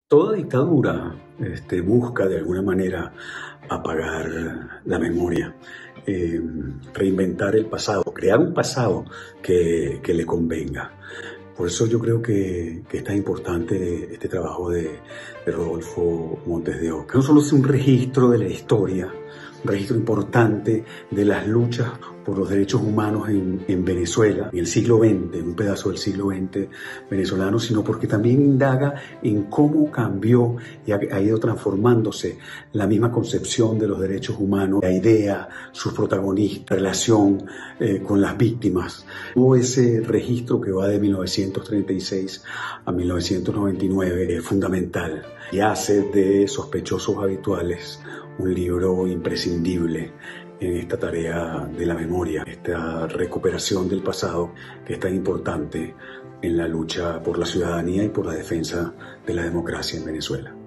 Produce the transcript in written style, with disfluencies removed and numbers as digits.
Toda dictadura busca de alguna manera apagar la memoria, eh, reinventar el pasado, crear un pasado que le convenga. Por eso yo creo que es tan importante este trabajo de Rodolfo Montes de Oca. No solo es un registro de la historia, un registro importante de las luchas por los derechos humanos en Venezuela, en el siglo XX, un pedazo del siglo XX venezolano, sino porque también indaga en cómo cambió y ha ido transformándose la misma concepción de los derechos humanos, la idea, sus protagonistas, relación con las víctimas. Hubo ese registro que va de 1936 a 1999, fundamental, y hace de Sospechosos Habituales un libro imprescindible en esta tarea de la memoria, esta recuperación del pasado que es tan importante en la lucha por la ciudadanía y por la defensa de la democracia en Venezuela.